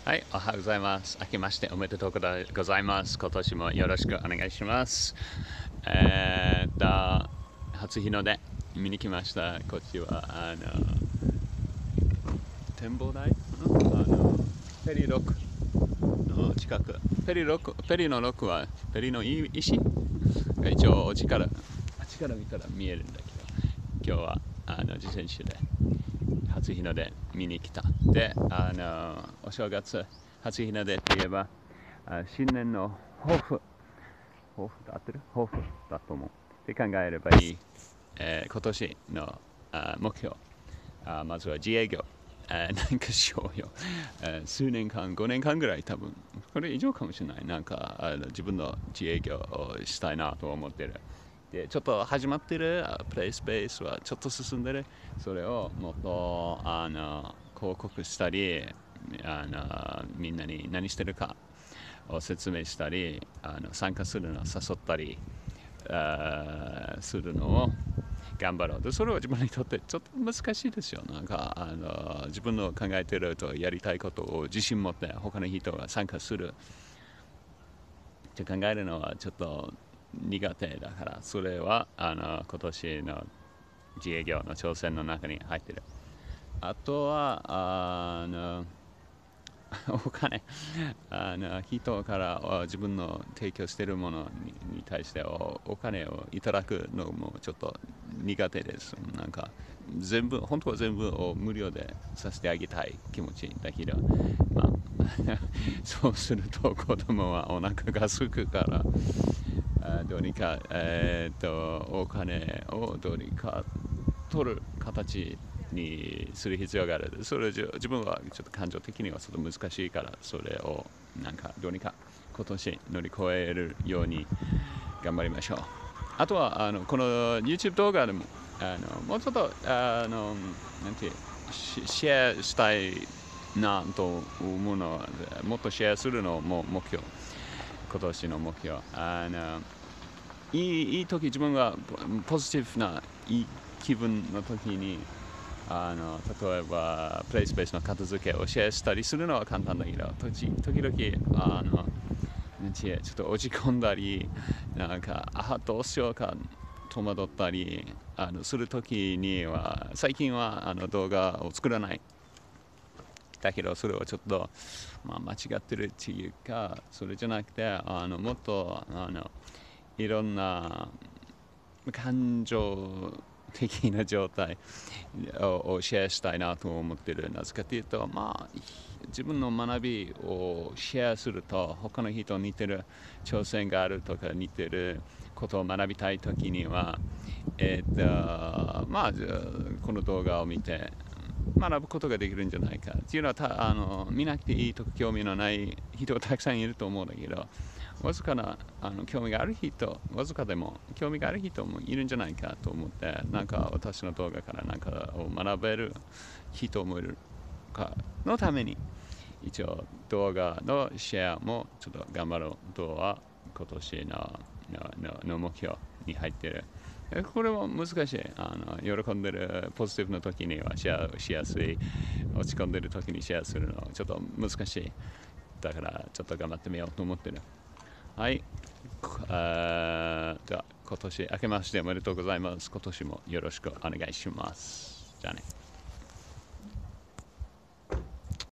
はい、おはようございます。明けましておめでとうございます。今年もよろしくお願いします。初日の出見に来ました。こっちは展望台ペリーロックの近く。ペリーのロックはペリーの石が一応あっちから見たら見えるんだけど、今日は自転車で初日の出見に来た。で、お正月、初日の出って言えば、新年の抱負だと思う。って考えればいい。今年の目標、まずは自営業。なんかしようよ。数年間、5年間ぐらい多分、これ以上かもしれない。なんか自分の自営業をしたいなと思ってる。でちょっと始まってるプレイスペースはちょっと進んでる。それをもっと広告したり、みんなに何してるかを説明したり、参加するのを誘ったりするのを頑張ろう。でそれは自分にとってちょっと難しいですよ。なんか自分の考えてるとやりたいことを自信持って他の人が参加するって考えるのはちょっと苦手だから、それは今年の自営業の挑戦の中に入ってる。あとはお金、人から自分の提供しているものに対してお金をいただくのもちょっと苦手です。なんか本当は全部を無料でさせてあげたい気持ちだけど、まあそうすると子供はお腹が空くからどうにか、お金をどうにか取る形にする必要がある。それ自分はちょっと感情的にはちょっと難しいから、それをなんかどうにか今年乗り越えるように頑張りましょう。あとはこの YouTube 動画でももうちょっとなんてシェアしたいなと思うのは、もっとシェアするのも目標。今年の目標。いい時、自分がポジティブないい気分の時に例えばプレイスペースの片付けをシェアしたりするのは簡単だけど、時々ちょっと落ち込んだり、なんかどうしようか戸惑ったりする時には、最近は動画を作らない。だけどそれはちょっと、間違ってるっていうか、それじゃなくてもっといろんな感情的な状態をシェアしたいなと思っている。なぜかというと、自分の学びをシェアすると、他の人に似てる挑戦があるとか似てることを学びたいときには、この動画を見て学ぶことができるんじゃないかっていうのは、見なくていいとか興味のない人がたくさんいると思うんだけど、わずかな興味がある人、わずかでも興味がある人もいるんじゃないかと思って、なんか私の動画からなんかを学べる人もいるかのために、一応動画のシェアもちょっと頑張ろうとは今年の目標に入っている。これも難しい。喜んでるポジティブな時にはシェアしやすい。落ち込んでる時にシェアするのはちょっと難しい。だからちょっと頑張ってみようと思ってる。はい。じゃあ今年明けましておめでとうございます。今年もよろしくお願いします。じゃあね。